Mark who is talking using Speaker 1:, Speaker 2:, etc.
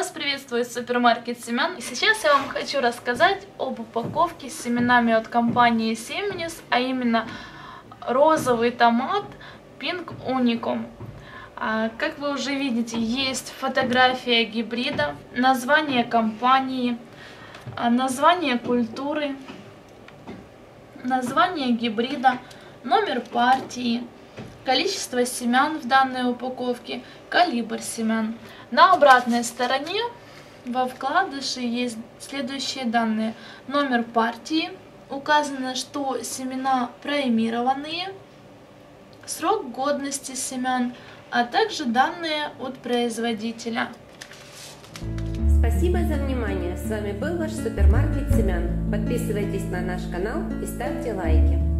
Speaker 1: Вас приветствует супермаркет семян. И сейчас я вам хочу рассказать об упаковке с семенами от компании Seminis, а именно розовый томат Pink Unicum. Как вы уже видите, есть фотография гибрида, название компании, название культуры, название гибрида, номер партии, количество семян в данной упаковке, калибр семян. На обратной стороне во вкладыше есть следующие данные. Номер партии, указано, что семена промированные, срок годности семян, а также данные от производителя.
Speaker 2: Спасибо за внимание. С вами был ваш супермаркет семян. Подписывайтесь на наш канал и ставьте лайки.